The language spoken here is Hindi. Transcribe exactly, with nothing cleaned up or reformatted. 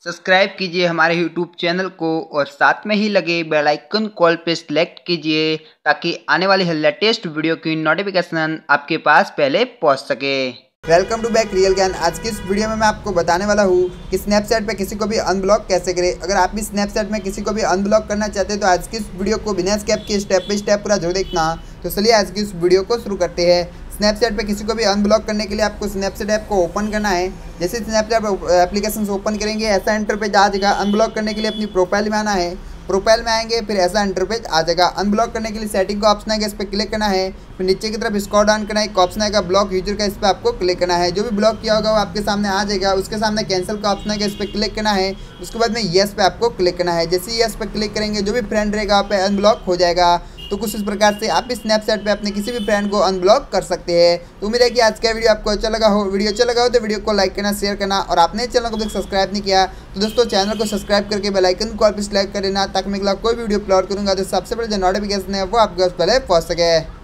सब्सक्राइब कीजिए हमारे यूट्यूब चैनल को और साथ में ही लगे बेल आइकन कॉल पे सिलेक्ट कीजिए ताकि आने वाली लेटेस्ट वीडियो की नोटिफिकेशन आपके पास पहले पहुंच सके। वेलकम टू बैक रियल ज्ञान। आज की इस वीडियो में मैं आपको बताने वाला हूँ कि स्नैपचैट पे किसी को भी अनब्लॉक कैसे करें। अगर आप भी स्नैपचैट में किसी को भी अनब्लॉक करना चाहते हैं तो आज की इस वीडियो को बिना स्किप किए स्टेप बाय स्टेप पूरा जरूर देखना। तो चलिए आज की इस वीडियो को शुरू करते हैं। स्नैपचैट पे किसी को भी अनब्लॉक करने के लिए आपको स्नैपचैट ऐप को ओपन करना है। जैसे स्नैपचैट एप्लीकेशन ओपन करेंगे ऐसा इंटरपेज आ जाएगा। अनब्लॉक करने के लिए अपनी प्रोफाइल में आना है, प्रोफाइल में आएंगे फिर ऐसा इंटरपेज आ जाएगा। अनब्लॉक करने के लिए सेटिंग का ऑप्शन आएगा, इस पर क्लिक करना है। फिर नीचे की तरफ स्क्रॉल डाउन करना है, एक ऑप्शन आएगा ब्लॉक यूजर का, इस पर आपको क्लिक करना है। जो भी ब्लॉक किया होगा वो आपके सामने आ जाएगा। उसके सामने कैंसिल का ऑप्शन आएगा, इस पर क्लिक करना है। उसके बाद में येस पे आपको क्लिक करना है। जैसे ही येस पे क्लिक करेंगे जो भी फ्रेंड रहेगा वहाँ पे अनब्लॉक हो जाएगा। तो कुछ इस प्रकार से आप भी स्नैपचैट पे अपने किसी भी फ्रेंड को अनब्लॉक कर सकते हैं। तो उम्मीद है कि आज का वीडियो आपको अच्छा लगा हो। वीडियो अच्छा लगा हो तो वीडियो को लाइक करना, शेयर करना और आपने चैनल को सब्सक्राइब नहीं किया तो दोस्तों चैनल को सब्सक्राइब करके बेल आइकन को ऑल पे सिलेक्ट कर देना ताकि मैं अगला कोई वीडियो अपलोड करूंगा तो सबसे पहले जो नोटिफिकेशन है वो आपके पास पहले पहुंच सके।